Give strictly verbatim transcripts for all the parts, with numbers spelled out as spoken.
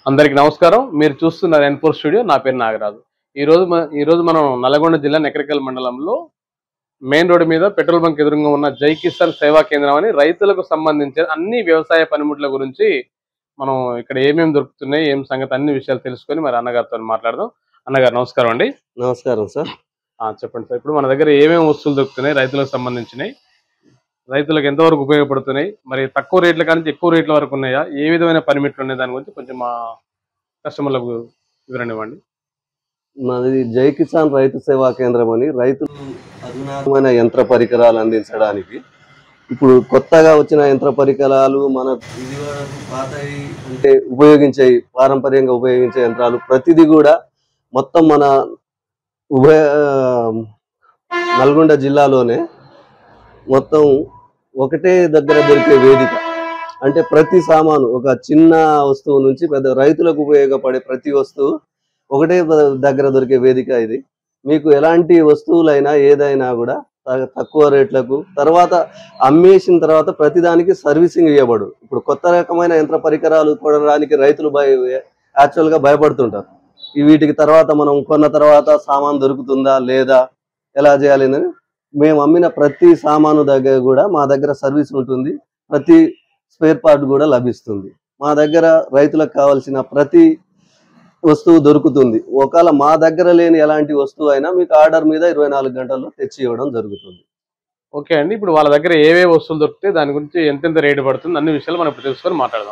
అందరికి నమస్కారం. మీరు చూస్తున్నారు ఎన్ ఫోర్ స్టూడియో. నా పేరు నాగరాజు. ఈ రోజు ఈ రోజు మనం నల్గొండ జిల్లా నెక్రకల్ మండలంలో మెయిన్ రోడ్డు మీద పెట్రోల్ బంక్ ఎదురుగా ఉన్న జై కిసాన్ సేవా కేంద్రం అని రైతులకు సంబంధించిన అన్ని వ్యవసాయ పనిముట్ల గురించి మనం ఇక్కడ ఏమేమి దొరుకుతున్నాయి, ఏం సంగతి అన్ని విషయాలు తెలుసుకొని మరి అన్నగారితో మాట్లాడదాం. అన్నగారు నమస్కారం అండి. నమస్కారం సార్. చెప్పండి సార్, ఇప్పుడు మన దగ్గర ఏమేమి వస్తువులు దొరుకుతున్నాయి, రైతులకు సంబంధించినవి, రైతులకు ఎంతవరకు ఉపయోగపడుతున్నాయి, మరి తక్కువ రేట్ల కానీ ఎక్కువ రేట్ల వరకు ఉన్నాయా, ఏ విధమైన పనిముట్లు ఉన్నాయి, దాని గురించి కొంచెం మా కస్టమర్లకు వివరణ ఇవ్వండి. మాది జై కిసాన్ రైతు సేవా కేంద్రం అని రైతులు అధునాతనమైన యంత్ర పరికరాలు అందించడానికి ఇప్పుడు కొత్తగా వచ్చిన యంత్ర పరికరాలు మన పాత అంటే ఉపయోగించే పారంపర్యంగా ఉపయోగించే యంత్రాలు ప్రతిదీ కూడా మొత్తం మన ఉభయ నల్గొండ జిల్లాలోనే మొత్తం ఒకటే దగ్గర దొరికే వేదిక. అంటే ప్రతి సామాను ఒక చిన్న వస్తువు నుంచి పెద్ద రైతులకు ఉపయోగపడే ప్రతి వస్తువు ఒకటే దగ్గర దొరికే వేదిక ఇది. మీకు ఎలాంటి వస్తువులైనా ఏదైనా కూడా తక్కువ రేట్లకు, తర్వాత అమ్మేసిన తర్వాత ప్రతిదానికి సర్వీసింగ్ ఇవ్వబడు. ఇప్పుడు కొత్త రకమైన యంత్ర పరికరాలు కొనడానికి రైతులు భయ యాక్చువల్గా భయపడుతుంటారు. వీటికి తర్వాత మనం కొన్న తర్వాత సామాన్ దొరుకుతుందా లేదా, ఎలా చేయాలి అని. మేము అమ్మిన ప్రతి సామాను దగ్గర కూడా మా దగ్గర సర్వీస్ ఉంటుంది, ప్రతి స్పేర్ పార్ట్ కూడా లభిస్తుంది. మా దగ్గర రైతులకు కావాల్సిన ప్రతి వస్తువు దొరుకుతుంది. ఒకవేళ మా దగ్గర లేని ఎలాంటి వస్తువు అయినా మీకు ఆర్డర్ మీద ఇరవై నాలుగు గంటల్లో తెచ్చి ఇవ్వడం జరుగుతుంది. ఓకే అండి, ఇప్పుడు వాళ్ళ దగ్గర ఏవే వస్తువులు దొరికితే దాని గురించి ఎంతెంత రేటు పడుతుంది అన్ని విషయాలు మనం ఇప్పుడు తెలుసుకొని మాట్లాడదాం.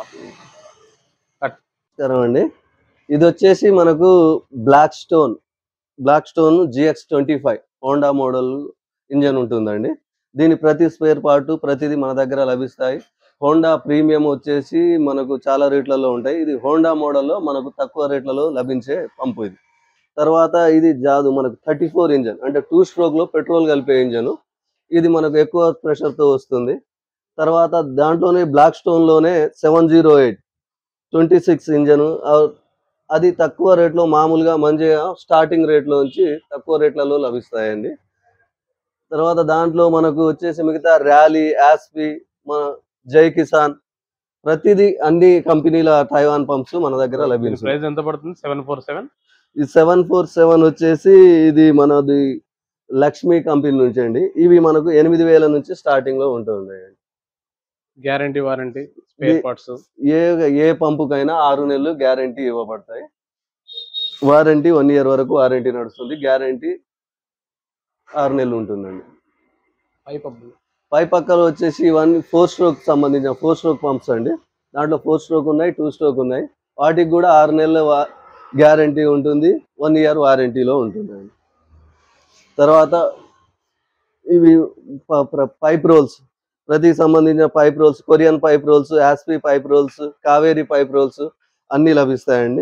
సరే అండి, ఇది వచ్చేసి మనకు black stone black stone GX twenty five Honda model engine ఉంటుందండి. దీని ప్రతి స్పేర్ పార్ట్ ప్రతిదీ మన దగ్గర లభిస్తాయి. హోండా ప్రీమియం వచ్చేసి మనకు చాలా రేట్లలో ఉంటాయి. ఇది హోండా మోడల్లో మనకు తక్కువ రేట్లలో లభించే పంపు ఇది. తర్వాత ఇది జాదు మనకు థర్టీ ఫోర్ ఇంజన్, అంటే టూ స్ట్రోక్లో పెట్రోల్ కలిపే ఇంజను. ఇది మనకు ఎక్కువ ప్రెషర్తో వస్తుంది. తర్వాత దాంట్లోనే బ్లాక్ స్టోన్లోనే seven zero eight twenty six engine, అది తక్కువ రేట్లో మామూలుగా మంచిగా స్టార్టింగ్ రేట్లో నుంచి తక్కువ రేట్లలో లభిస్తాయండి. తర్వాత దాంట్లో మనకు వచ్చేసి మిగతా ర్యాలీ, యాస్పి, మన జై కిసాన్ ప్రతిదీ అన్ని కంపెనీల తైవాన్ పంప్స్ మన దగ్గర లభిస్తుంది. ప్రైస్ ఎంత పడుతుంది? సెవెన్ ఫోర్ సెవెన్ ఈ సెవెన్ ఫోర్ సెవెన్ వచ్చేసి ఇది మనది లక్ష్మీ కంపెనీ నుంచి అండి. ఇవి మనకు ఎనిమిది వేల నుంచి స్టార్టింగ్ లో ఉంటుంది. గ్యారంటీ వారంటీ స్పేర్ పార్ట్స్ ఏ ఏ పంపుకైనా ఆరు నెలలు గ్యారంటీ ఇవ్వబడతాయి. వారంటీ వన్ ఇయర్ వరకు వారంటీ నడుస్తుంది. గ్యారంటీ ఆరు నెలలు ఉంటుందండి. పై పక్కలు వచ్చేసి ఇవన్నీ ఫోర్ స్ట్రోక్ సంబంధించిన ఫోర్ స్ట్రోక్ పంప్స్ అండి. దాంట్లో ఫోర్ స్ట్రోక్ ఉన్నాయి, టూ స్ట్రోక్ ఉన్నాయి. వాటికి కూడా ఆరు నెలల గ్యారంటీ ఉంటుంది, వన్ ఇయర్ వారంటీలో ఉంటుందండి. తర్వాత ఇవి పైప్ రోల్స్, ప్రతి సంబంధించిన pipe rolls, Korean pipe rolls, Aspee pipe rolls, Kaveri pipe rolls అన్నీ లభిస్తాయండి.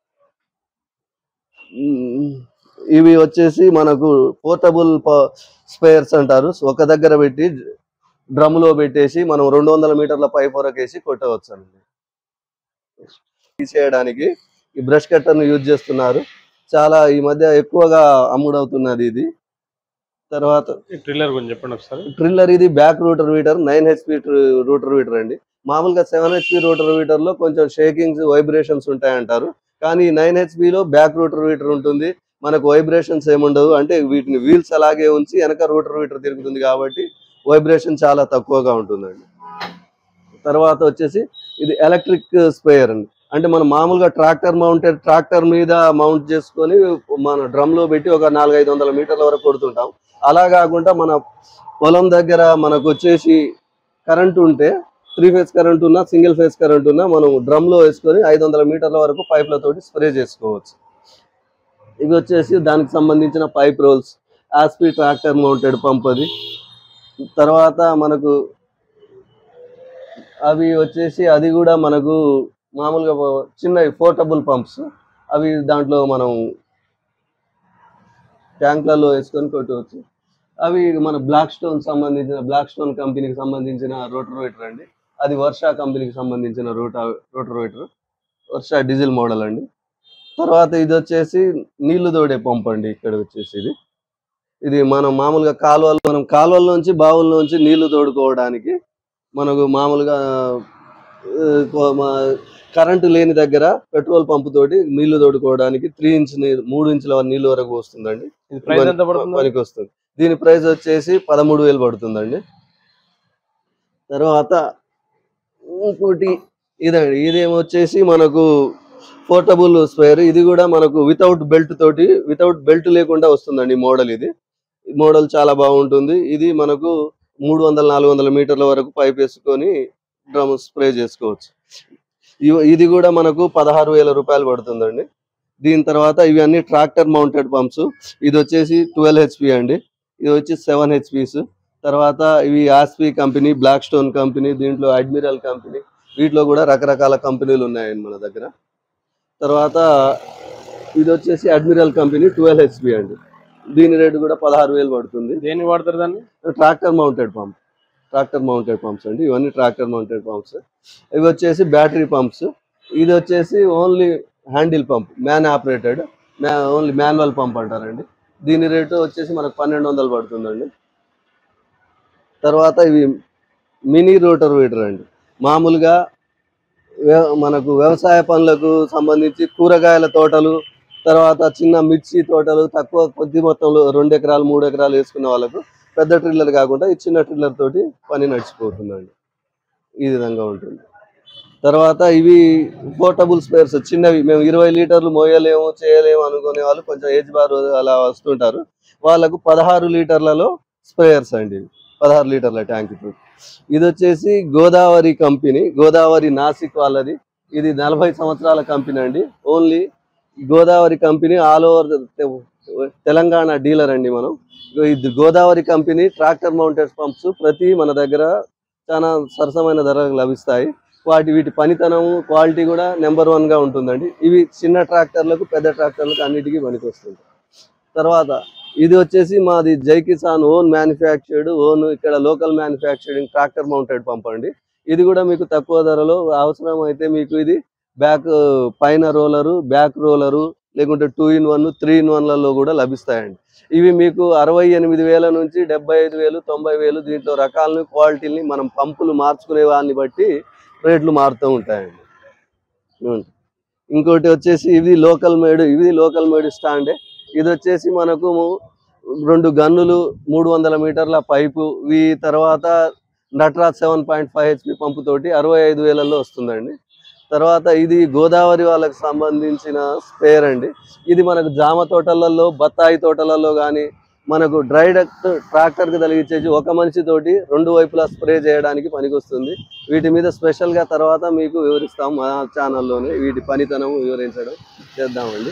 ఇవి వచ్చేసి మనకు పోర్టబుల్ స్పేర్స్ అంటారు. ఒక దగ్గర పెట్టి డ్రమ్లో పెట్టేసి మనం రెండు వందల మీటర్ల పైప్ వరకు వేసి కొట్టవచ్చు అండి. తీసేయడానికి ఈ బ్రష్ కట్టర్ను యూజ్ చేస్తున్నారు. చాలా ఈ మధ్య ఎక్కువగా అమ్ముడవుతున్నది ఇది. తర్వాత ట్రిల్లర్ గురించి చెప్పండి ఒకసారి. ట్రిల్లర్ ఇది back rotor weeder, nine HP rotor weeder అండి. మామూలుగా సెవెన్ హెచ్పి రూటర్ వీటర్ లో కొంచెం షేకింగ్స్, వైబ్రేషన్స్ ఉంటాయంటారు. కానీ నైన్ హెచ్పిలో బ్యాక్ రూటర్ వీటర్ ఉంటుంది, మనకు వైబ్రేషన్స్ ఏముండవు. అంటే వీటిని వీల్స్ అలాగే ఉంచి వెనక రూటర్ వీటర్ తిరుగుతుంది కాబట్టి వైబ్రేషన్ చాలా తక్కువగా ఉంటుందండి. తర్వాత వచ్చేసి ఇది ఎలక్ట్రిక్ స్పేయర్ అండి. అంటే మనం మామూలుగా ట్రాక్టర్ మౌంటెడ్ ట్రాక్టర్ మీద మౌంట్ చేసుకొని మన డ్రమ్లో పెట్టి ఒక నాలుగు ఐదు వందల మీటర్ల వరకు కొడుతుంటాం. అలా కాకుండా మన పొలం దగ్గర మనకు వచ్చేసి కరెంట్ ఉంటే, త్రీ ఫేజ్ కరెంట్ ఉన్నా సింగిల్ ఫేజ్ కరెంట్ ఉన్నా మనం డ్రమ్లో వేసుకొని ఐదు వందల మీటర్ల వరకు పైప్లతోటి స్ప్రే చేసుకోవచ్చు. ఇవి వచ్చేసి దానికి సంబంధించిన pipe rolls, Aspee tractor mounted pump అది. తర్వాత మనకు అవి వచ్చేసి అది కూడా మనకు మామూలుగా చిన్న పోర్టబుల్ పంప్స్, అవి దాంట్లో మనం ట్యాంక్లలో వేసుకొని కొట్టవచ్చు. అవి మన బ్లాక్ స్టోన్ సంబంధించిన బ్లాక్ స్టోన్ కంపెనీకి సంబంధించిన రోటర్ వీటర్ అండి. అది వర్ష కంపెనీకి సంబంధించిన rota rotor weeder, Varsha diesel model అండి. తర్వాత ఇది వచ్చేసి నీళ్లు తోడే పంప్ అండి. ఇక్కడ వచ్చేసి ఇది ఇది మనం మామూలుగా కాలువలు మనం కాలువల నుంచి బావుల నుంచి నీళ్లు తోడుకోవడానికి మనకు మామూలుగా కరెంటు లేని దగ్గర పెట్రోల్ పంపు తోటి నీళ్లు తోడుకోవడానికి త్రీ ఇంచ్ నీళ్ళు మూడు ఇంచుల నీళ్ళు వరకు వస్తుందండి. పనికి వస్తుంది. దీని ప్రైస్ వచ్చేసి పదమూడు వేలు పడుతుందండి. తర్వాత ఇంకోటి ఇదండి, ఇదేమొచ్చేసి మనకు పోర్టబుల్ స్పేర్. ఇది కూడా మనకు వితౌట్ బెల్ట్ తోటి వితౌట్ బెల్ట్ లేకుండా వస్తుందండి మోడల్. ఇది మోడల్ చాలా బాగుంటుంది. ఇది మనకు మూడు వందల నాలుగు వందల మీటర్ల వరకు పైప్ వేసుకొని డ్రమ్ స్ప్రే చేసుకోవచ్చు. ఇది కూడా మనకు పదహారు వేల రూపాయలు పడుతుందండి. దీని తర్వాత ఇవి అన్ని ట్రాక్టర్ మౌంటెడ్ పంప్స్. ఇది వచ్చేసి ట్వెల్వ్ హెచ్పి అండి. ఇది వచ్చి సెవెన్ హెచ్పిస్. తర్వాత ఇవి Aspee company, black stone company, దీంట్లో అడ్మిరల్ కంపెనీ, వీటిలో కూడా రకరకాల కంపెనీలు ఉన్నాయండి మన దగ్గర. తర్వాత ఇది వచ్చేసి అడ్మిరల్ కంపెనీ ట్వెల్వ్ హెచ్పి అండి. దీని రేటు కూడా పదహారు వేలు పడుతుంది. దేన్ని వాడతారు దాన్ని? Tractor mounted pump tractor mounted pumps అండి. ఇవన్నీ ట్రాక్టర్ మౌంటెడ్ పంప్స్. ఇవి వచ్చేసి బ్యాటరీ పంప్స్. ఇది వచ్చేసి only handle pump, man operated, only manual pump అంటారండి. దీని రేటు వచ్చేసి మనకు పన్నెండు వందలు పడుతుందండి. తర్వాత ఇవి మినీ రోటర్ వీటర్ అండి. మామూలుగా మనకు వ్యవసాయ పనులకు సంబంధించి కూరగాయల తోటలు, తర్వాత చిన్న మిర్చి తోటలు, తక్కువ కొద్ది మొత్తంలో రెండు ఎకరాలు మూడు ఎకరాలు వేసుకున్న వాళ్ళకు పెద్ద ట్రిల్లర్ కాకుండా ఈ చిన్న ట్రిల్లర్ తోటి పని నడిచిపోతుందండి. ఈ విధంగా ఉంటుంది. తర్వాత ఇవి పోర్టబుల్ స్పేర్స్ చిన్నవి. మేము ఇరవై లీటర్లు మోయలేము చేయలేము అనుకునే వాళ్ళు, కొంచెం ఏజ్ బార్ అలా వస్తుంటారు, వాళ్ళకు పదహారు లీటర్లలో స్ప్రేయర్స్ అండి. పదహారు లీటర్ల ట్యాంక్ తోటి. ఇది వచ్చేసి గోదావరి కంపెనీ, గోదావరి నాసిక్ వాళ్ళది. ఇది నలభై సంవత్సరాల కంపెనీ అండి. Only Godavari company all over Telangana dealer అండి మనం. ఇది Godavari company tractor mounted pumps ప్రతి మన దగ్గర చాలా సరసమైన ధరలకు లభిస్తాయి. వాటి వీటి పనితనం క్వాలిటీ కూడా నెంబర్ వన్ గా ఉంటుందండి. ఇవి చిన్న ట్రాక్టర్లకు పెద్ద ట్రాక్టర్లకు అన్నిటికీ పనికి వస్తుంది. తర్వాత ఇది వచ్చేసి మాది Jai Kisan own manufactured, own ఇక్కడ local manufacturing tractor mounted pump అండి. ఇది కూడా మీకు తక్కువ ధరలో అవసరం అయితే మీకు ఇది బ్యాక్ పైన రోలరు, బ్యాక్ రోలరు, లేకుంటే two in one three in వన్లలో కూడా లభిస్తాయండి. ఇవి మీకు అరవై ఎనిమిది వేల నుంచి డెబ్బై ఐదు వేలు తొంభై వేలు దీంట్లో రకాలను క్వాలిటీని మనం పంపులు మార్చుకునే వాడిని బట్టి రేట్లు మారుతూ ఉంటాయండి. ఇంకోటి వచ్చేసి ఇది లోకల్ మేడ్, ఇది లోకల్ మేడ్ స్టాండే. ఇది వచ్చేసి మనకు రెండు గన్నులు, మూడు వందల మీటర్ల పైపు, ఈ తర్వాత Nataraj seven point five HP pump తోటి అరవై ఐదు వేలలో వస్తుందండి. తర్వాత ఇది గోదావరి వాళ్ళకి సంబంధించిన స్పేర్ అండి. ఇది మనకు జామ తోటలలో, బత్తాయి తోటలలో కానీ మనకు డ్రై డక్ట్ ట్రాక్టర్కి తగిలించేసి ఒక మనిషి తోటి రెండు వైపులా స్ప్రే చేయడానికి పనికొస్తుంది. వీటి మీద స్పెషల్గా తర్వాత మీకు వివరిస్తాం మా ఛానల్లోనే, వీటి పనితనం వివరించడం చేద్దామండి.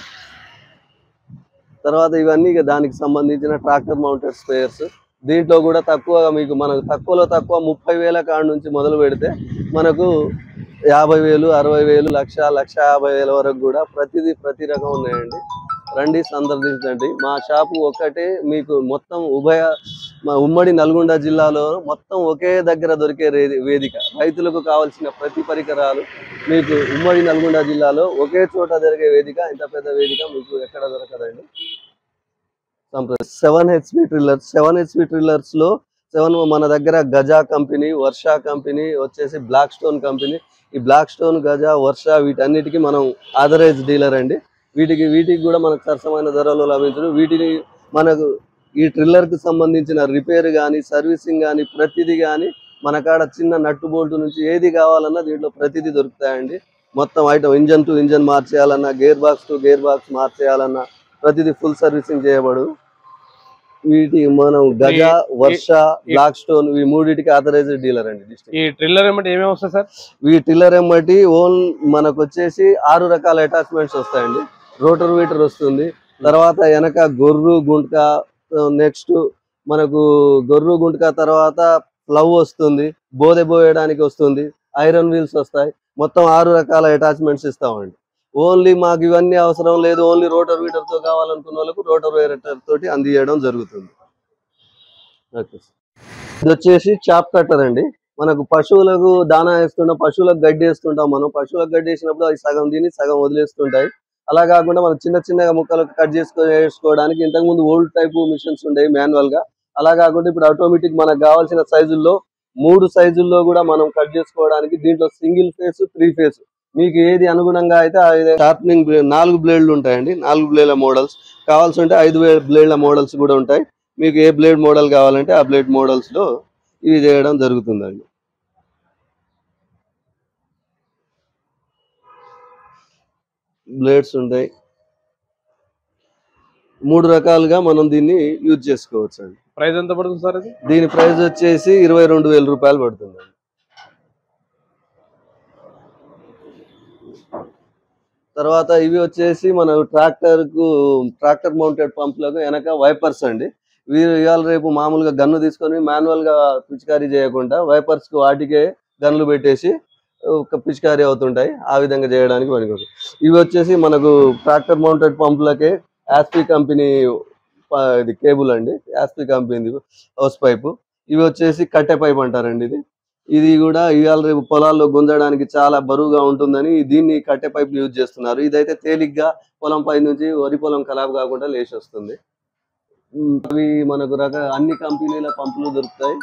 తర్వాత ఇవన్నీ దానికి సంబంధించిన ట్రాక్టర్ మౌంటెడ్ స్పేర్స్. దీంట్లో కూడా తక్కువగా మీకు మనకు తక్కువలో తక్కువ ముప్పై వేల కాడ నుంచి మొదలు పెడితే మనకు యాభై వేలు అరవై వేలు లక్ష లక్ష యాభై వేల వరకు కూడా ప్రతిదీ ప్రతి రకం ఉన్నాయండి. రండి సందర్శించండి. మా షాపు ఒక్కటే మీకు మొత్తం ఉభయ మా ఉమ్మడి నల్గొండ జిల్లాలో మొత్తం ఒకే దగ్గర దొరికే వేదిక. రైతులకు కావాల్సిన ప్రతి పరికరాలు మీకు ఉమ్మడి నల్గొండ జిల్లాలో ఒకే చోట దొరికే వేదిక. ఇంత పెద్ద వేదిక మీకు ఎక్కడ దొరకదండి. Seven HP tillers seven HP tillers లో సెవెన్ మన దగ్గర గజా కంపెనీ, వర్ష కంపెనీ, వచ్చేసి బ్లాక్ స్టోన్ కంపెనీ. ఈ బ్లాక్ స్టోన్, గజా, వర్ష వీటన్నిటికీ మనం ఆథరైజ్ డీలర్ అండి. వీటికి వీటికి కూడా మనకు సరసమైన ధరలో లభించదు. వీటిని మనకు ఈ ట్రిల్లర్ కి సంబంధించిన రిపేర్ కానీ సర్వీసింగ్ కానీ ప్రతిదీ కానీ మన కాడ చిన్న నట్టు బోల్ట్ నుంచి ఏది కావాలన్నా దీంట్లో ప్రతిదీ దొరుకుతాయండి. మొత్తం ఐటమ్ ఇంజన్ టు ఇంజన్ మార్చేయాలన్నా, gear box to gear box మార్చేయాలన్నా ప్రతిదీ ఫుల్ సర్వీసింగ్ చేయబడు. వీటి మనం గజా, వర్ష, బ్లాక్ స్టోన్ ఈ మూడింటికి ఆథరైజ్డ్ డీలర్ అండి. ఈ ట్రిల్లర్ ఏమంటే ఏమేమి వస్తాయి సార్? ఈ ట్రిల్లర్ ఏమంటే ఓన్ మనకు వచ్చేసి ఆరు రకాల అటాచ్మెంట్స్ వస్తాయండి. రోటర్ వీటర్ వస్తుంది, తర్వాత వెనక గొర్రు గుంటక, నెక్స్ట్ మనకు గొర్రు గుంటక తర్వాత ప్లవ్ వస్తుంది, బోదె పోయడానికి వస్తుంది, ఐరన్ వీల్స్ వస్తాయి. మొత్తం ఆరు రకాల అటాచ్మెంట్స్ ఇస్తామండి. ఓన్లీ మాకు ఇవన్నీ అవసరం లేదు, ఓన్లీ రోటర్ వీటర్ తో కావాలనుకున్న వాళ్ళకు రోటర్ వీటర్ తోటి అందియడం జరుగుతుంది. ఓకే, ఇది వచ్చేసి చాప్ కట్టర్ అండి. మనకు పశువులకు దానా వేస్తుంటాం, పశువులకు గడ్డి వేస్తుంటాం. మనం పశువులకు గడ్డి వేసినప్పుడు అవి సగం తిని సగం వదిలేస్తుంటాయి. అలా కాకుండా మనం చిన్న చిన్నగా ముక్కలకు కట్ చేసుకొని వేసుకోవడానికి ఇంతకు ముందు ఓల్డ్ టైప్ మిషన్స్ ఉండేవి మాన్యువల్ గా. అలా కాకుండా ఇప్పుడు ఆటోమేటిక్ మనకు కావాల్సిన సైజుల్లో మూడు సైజుల్లో కూడా మనం కట్ చేసుకోవడానికి దీంట్లో సింగిల్ ఫేస్, త్రీ ఫేస్ మీకు ఏది అనుగుణంగా అయితే షార్పనింగ్ నాలుగు బ్లేడ్లు ఉంటాయండి, నాలుగు బ్లేడ్ల మోడల్స్ కావాల్సి ఉంటే ఐదు బ్లేడ్ల మోడల్స్ కూడా ఉంటాయి. మీకు ఏ బ్లేడ్ మోడల్ కావాలంటే ఆ బ్లేడ్ మోడల్స్ లో ఇవి చేయడం జరుగుతుందండి. బ్లేడ్స్ ఉంటాయి, మూడు రకాలుగా మనం దీన్ని యూజ్ చేసుకోవచ్చు అండి. ప్రైస్ ఎంత పడుతుంది సార్ ఇది? దీని ప్రైస్ వచ్చేసి ఇరవై రెండు వేల రూపాయలు పడుతుందండి. తర్వాత ఇవి వచ్చేసి మన ట్రాక్టర్ కు ట్రాక్టర్ మౌంటెడ్ పంపులకు వెనక వైపర్స్ అండి. వీరు ఇవాళ రేపు మామూలుగా గన్ను తీసుకొని మాన్యువల్ గా పిచికారీ చేయకుండా వైపర్స్ కు వాటికే గన్లు పెట్టేసి ఒక పిచికారీ అవుతుంటాయి, ఆ విధంగా చేయడానికి పనికి. ఇవి వచ్చేసి మనకు ట్రాక్టర్ మౌంటెడ్ పంపులకే యాస్పీ కంపెనీ ఇది కేబుల్ అండి, యాస్పీ కంపెనీ హౌస్ పైపు. ఇవి వచ్చేసి కట్టె పైప్ అంటారండి. ఇది ఇది కూడా ఇవాళ రేపు పొలాల్లో గుంజడానికి చాలా బరువుగా ఉంటుందని దీన్ని కట్టె పైప్ యూజ్ చేస్తున్నారు. ఇదైతే తేలిగ్గా పొలం పై నుంచి వరి పొలం ఖరాబ్ కాకుండా లేచి వస్తుంది. అవి మనకు రక అన్ని కంపెనీల పంపులు దొరుకుతాయి.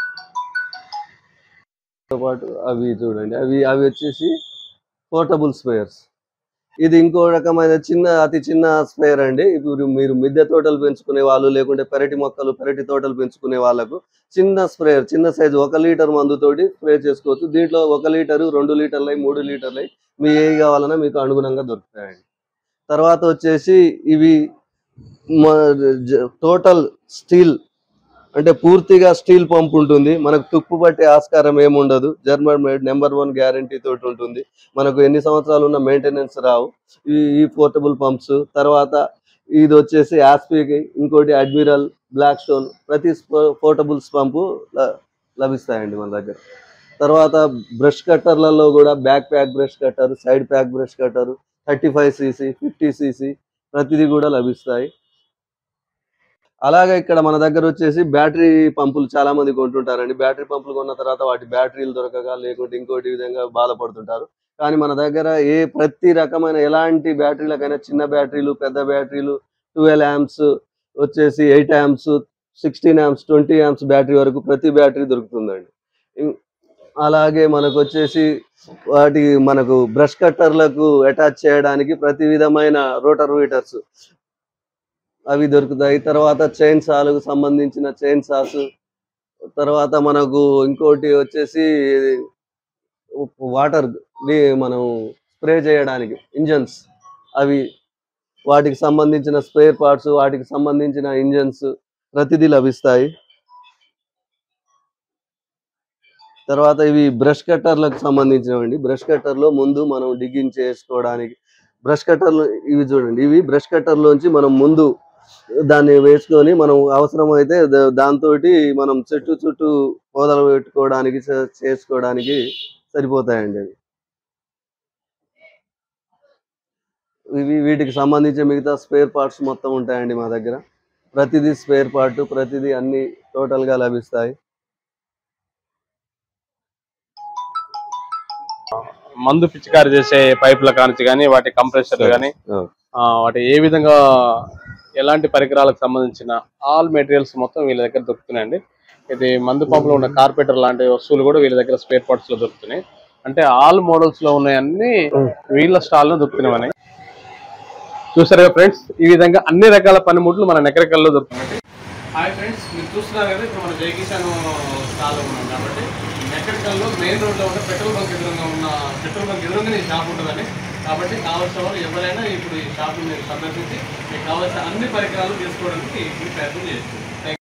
పాటు అవి చూడండి, అవి అవి వచ్చేసి పోర్టబుల్ స్ప్రేయర్స్. ఇది ఇంకో రకమైన చిన్న అతి చిన్న స్ప్రేయర్ అండి. ఇప్పుడు మీరు మిద్దె తోటలు పెంచుకునే వాళ్ళు, లేకుంటే పెరటి మొక్కలు పెరటి తోటలు పెంచుకునే వాళ్ళకు చిన్న స్ప్రేయర్, చిన్న సైజు ఒక లీటర్ మందుతోటి స్ప్రే చేసుకోవచ్చు. దీంట్లో ఒక లీటరు, రెండు లీటర్లై, మూడు లీటర్లై మీ ఏవి కావాలన్నా మీకు అనుగుణంగా దొరుకుతాయండి. తర్వాత వచ్చేసి ఇవి టోటల్ స్టీల్ అంటే పూర్తిగా స్టీల్ పంప్ ఉంటుంది. మనకు తుప్పు పట్టే ఆస్కారం ఏముండదు. German made number one guarantee తోటి ఉంటుంది. మనకు ఎన్ని సంవత్సరాలు ఉన్న మెయింటెనెన్స్ రావు ఈ ఈ పోర్టబుల్ పంప్స్. తర్వాత ఇది వచ్చేసి యాస్పీకి, ఇంకోటి అడ్మిరల్, బ్లాక్ స్టోన్, ప్రతి పోర్టబుల్స్ పంపు లభిస్తాయండి మన దగ్గర. తర్వాత బ్రష్ కట్టర్లలో కూడా back pack brush cutter, side pack brush cutter, thirty five CC, fifty CC ప్రతిదీ కూడా లభిస్తాయి. అలాగే ఇక్కడ మన దగ్గర వచ్చేసి బ్యాటరీ పంపులు చాలా మంది కొంటుంటారండి. బ్యాటరీ పంపులు కొన్న తర్వాత వాటి బ్యాటరీలు దొరకగా లేకుంటే ఇంకోటి విధంగా బాధపడుతుంటారు. కానీ మన దగ్గర ఏ ప్రతి రకమైన ఎలాంటి బ్యాటరీలకైనా, చిన్న బ్యాటరీలు, పెద్ద బ్యాటరీలు, ట్వెల్వ్ యాంప్స్ వచ్చేసి eight amps, sixteen amps, twenty amps battery వరకు ప్రతి బ్యాటరీ దొరుకుతుందండి. అలాగే మనకు వచ్చేసి వాటి మనకు బ్రష్ కట్టర్లకు అటాచ్ చేయడానికి ప్రతి విధమైన రోటర్ వీటర్స్ అవి దొరుకుతాయి. తర్వాత చైన్ సాలకు సంబంధించిన చైన్ సాస్, తర్వాత మనకు ఇంకోటి వచ్చేసి వాటర్ మనం స్ప్రే చేయడానికి ఇంజన్స్, అవి వాటికి సంబంధించిన స్పేర్ పార్ట్స్, వాటికి సంబంధించిన ఇంజన్స్ ప్రతిదీ లభిస్తాయి. తర్వాత ఇవి బ్రష్ కట్టర్లకు సంబంధించినవండి. బ్రష్ కట్టర్లో ముందు మనం డిగ్గింగ్ చేసుకోవడానికి బ్రష్ కట్టర్లు ఇవి చూడండి. ఇవి బ్రష్ కట్టర్లోంచి మనం ముందు దాన్ని వేసుకొని మనం అవసరమైతే దాంతో మనం చెట్టు చుట్టూ పొదలు పెట్టుకోవడానికి చేసుకోవడానికి సరిపోతాయండి. అవి ఇవి వీటికి సంబంధించిన మిగతా స్పేర్ పార్ట్స్ మొత్తం ఉంటాయండి మా దగ్గర. ప్రతిదీ స్పేర్ పార్ట్, ప్రతిదీ అన్ని టోటల్గా లభిస్తాయి. మందు పిచికారి చేసే పైపుల కానించి కానీ, వాటి కంప్రెషర్లు కానీ, వాటి ఏ విధంగా ఎలాంటి పరికరాలకు సంబంధించిన ఆల్ మెటీరియల్స్ మొత్తం వీళ్ళ దగ్గర దొరుకుతున్నాయండి. ఇది మందు పంపులో ఉన్న కార్పెటర్ లాంటి వస్తువులు కూడా వీళ్ళ దగ్గర స్పేర్ పార్ట్స్ లో దొరుకుతున్నాయి. అంటే ఆల్ మోడల్స్ లో ఉన్నాయన్నీ వీళ్ళ స్టాల్ లో దొరుకుతున్నాయి. చూసారుగా ఫ్రెండ్స్, ఈ విధంగా అన్ని రకాల పనిముట్లు మన నెకరికల్లో దొరుకుతున్నాయి. హాయ్ ఫ్రెండ్స్, మీరు చూస్తున్నారు కదా ఇప్పుడు మన జై కిసాన్ స్టాల్ ఉన్నాం కాబట్టి నెకరికల్లో మెయిన్ రోడ్ లో ఉన్న పెట్రోల్ బంక్ ఎదురుగా ఉన్న పెట్రోల్ బంక్ ఎదురుగా ఈ షాప్ ఉంటుందండి. కాబట్టి కావాల్సిన వాళ్ళు ఎవరైనా ఇప్పుడు ఈ షాప్ మీరు సందర్శించి మీకు కావాల్సిన అన్ని పరికరాలు తీసుకోవడానికి ప్రయత్నం చేస్తుంది.